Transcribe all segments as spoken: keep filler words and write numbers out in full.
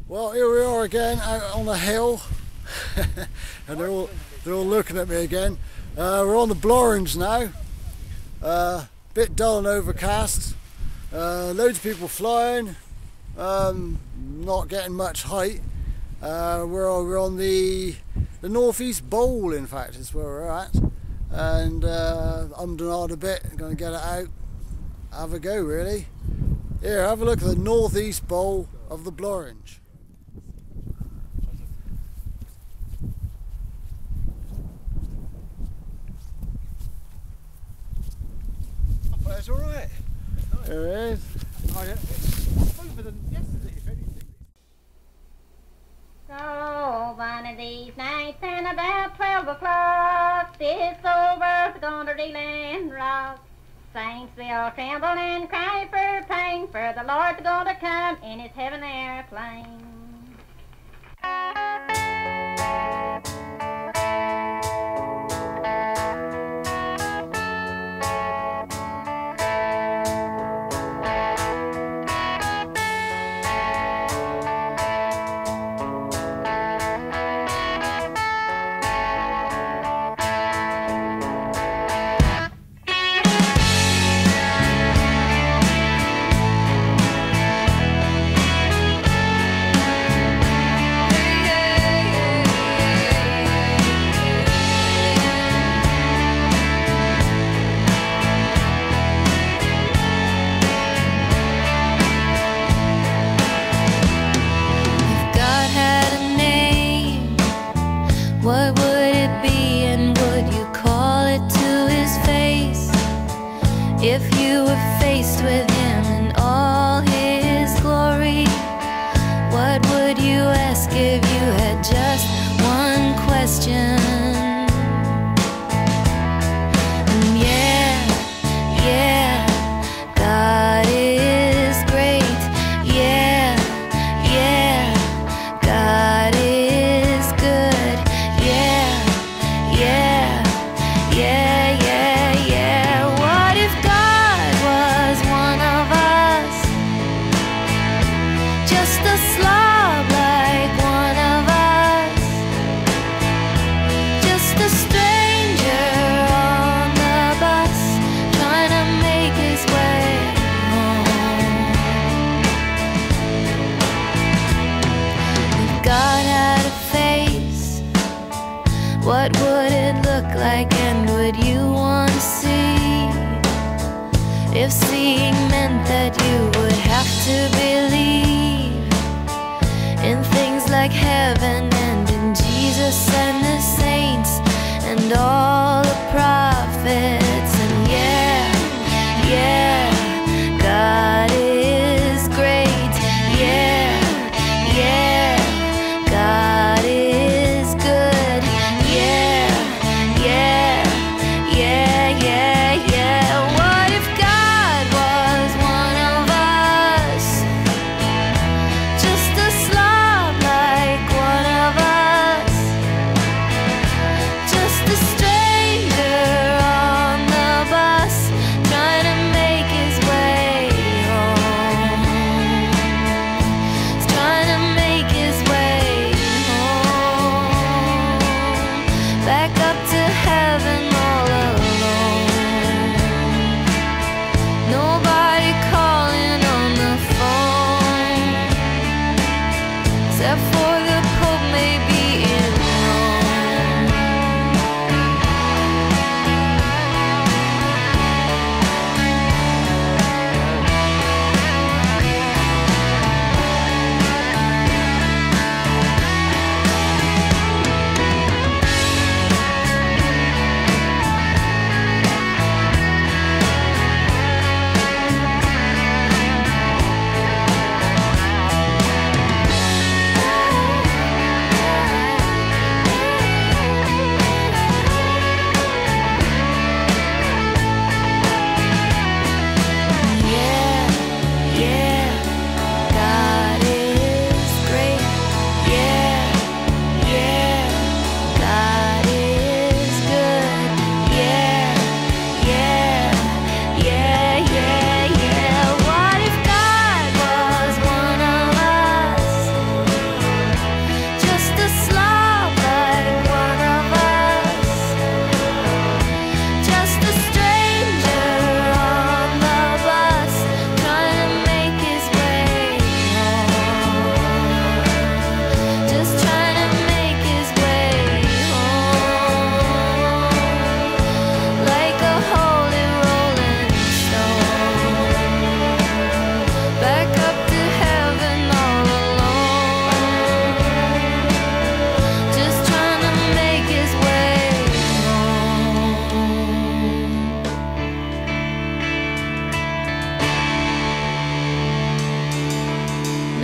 Well, here we are again out on the hill, and they're all they're all looking at me again. Uh, we're on the Blorenge now. Uh, bit dull and overcast. Uh, loads of people flying. Um, not getting much height. Uh, we're we're on the the northeast bowl. In fact, is where we're at, and uh, I'm denied a bit. Going to get it out. Have a go, really. Here, have a look at the northeast bowl of the Blorenge. It's all right. Nice. There it is. Oh, yeah. It's smoother than yesterday, if anything. So one of these nights and about twelve o'clock, this old world's gonna reel and rock. Saints will tremble and cry for pain, for the Lord's gonna come in his heaven airplane.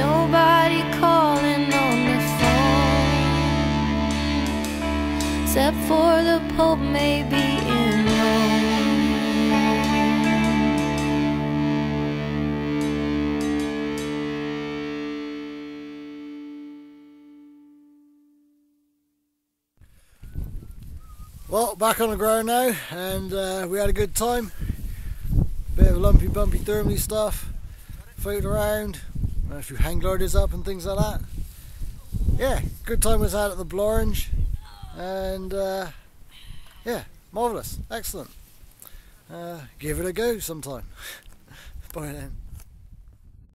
nobody calling on the phone, except for the Pope maybe in Rome. Well, back on the ground now, and uh, we had a good time. Bit of lumpy bumpy thermally stuff, floated around, a few hang gliders up and things like that. Yeah, good time was had at the Blorenge, and uh, yeah, marvellous, excellent. Uh, give it a go sometime. Bye then.